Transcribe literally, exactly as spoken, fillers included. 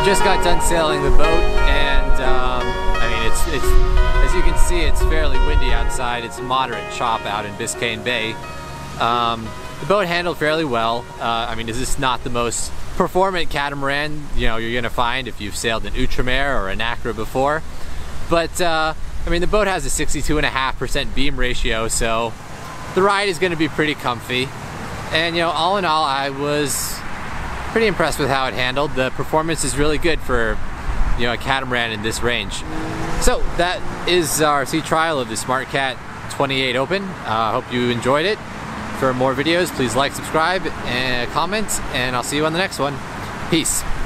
just got done sailing the boat, and um, I mean, it's, it's, as you can see, it's fairly windy outside. It's moderate chop out in Biscayne Bay. Um, the boat handled fairly well. Uh, I mean, is this not the most performant catamaran, you know, you're gonna find if you've sailed an Outremer or an Acra before? But, uh, I mean, the boat has a sixty-two point five percent beam ratio, so the ride is gonna be pretty comfy. And, you know, all in all, I was pretty impressed with how it handled. The performance is really good for, you know, a catamaran in this range. So that is our sea trial of the SmartCat twenty-eight Open. I uh, hope you enjoyed it. For more videos, please like, subscribe, and comment, and I'll see you on the next one. Peace.